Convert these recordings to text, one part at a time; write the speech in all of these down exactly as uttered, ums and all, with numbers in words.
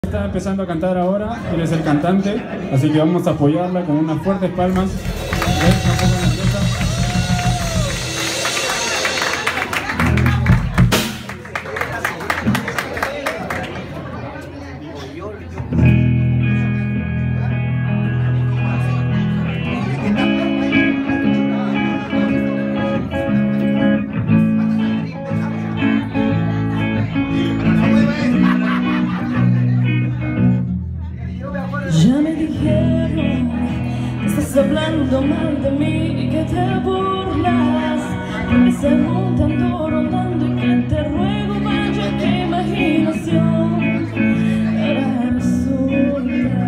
Está empezando a cantar ahora, él es el cantante, así que vamos a apoyarla con unas fuertes palmas. Ya me dijeron que estás hablando mal de mí y que te burlas, porque se ando rondando y que te ruego vaya qué imaginación. Ahora resulta,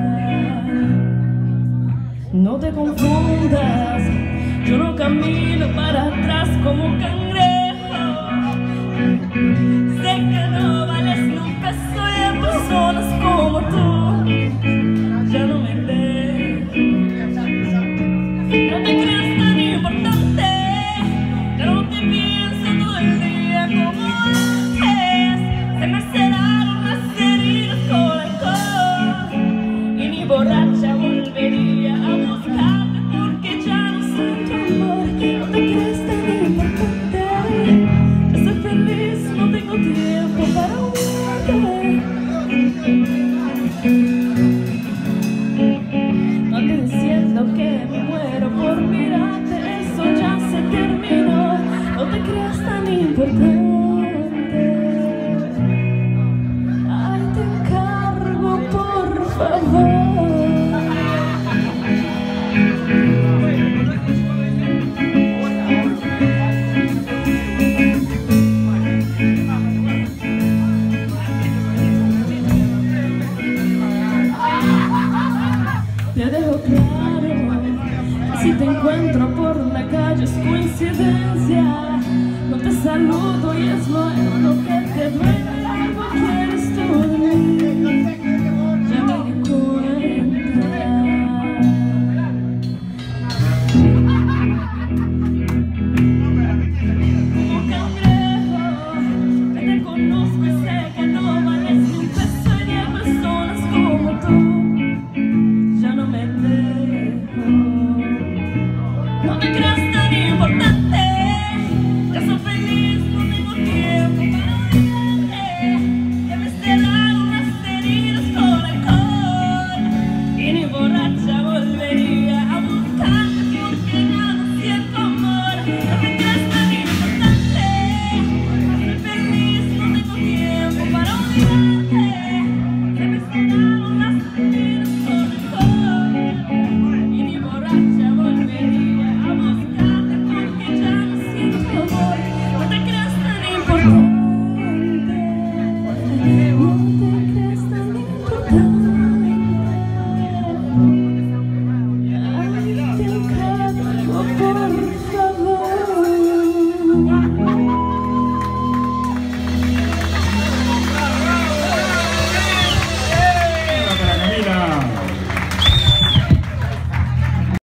no te confundas, yo no camino para atrás como un cangrejo. Sé que no vales nunca, soy de personas como tú. Ya no me dejo, no te creas tan importante, ya no te pienso todo el día como antes. Se me cerraron las heridas con alcohol y ni borracha volvería a buscarte porque ya no sé tu amor. No te creas tan importante, yo soy feliz, no tengo tiempo para huirte. Que me muero por mirarte, eso ya se terminó. No te creas tan importante. Ay, te encargo, por favor. Te dejo claro, si te encuentro por la calle es coincidencia. No te saludo y es lo, lo que te duele.